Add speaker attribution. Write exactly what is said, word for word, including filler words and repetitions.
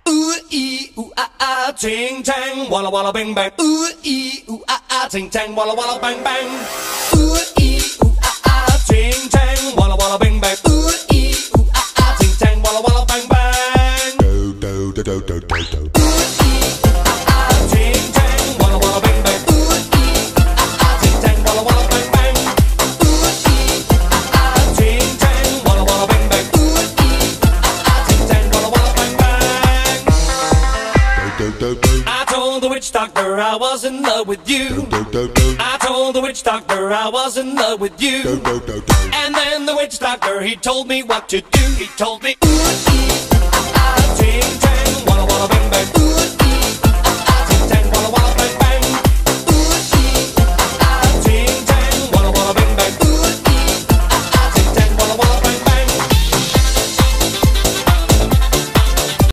Speaker 1: Ooh ee ooh ah ah, ting tang, walla walla bang bang. Ooh ee ooh ah ah, ting tang, walla walla bang bang. Ooh ee ooh ah ah, ting tang, walla walla bang bang. Ooh ee ooh ah ah, ting tang, walla walla bang bang.
Speaker 2: Do do do do do do do.
Speaker 1: I told the witch doctor I was in love with you. I told the witch doctor I was in love with you. And then the witch doctor, he told me what to do. He told me, ooh, ee,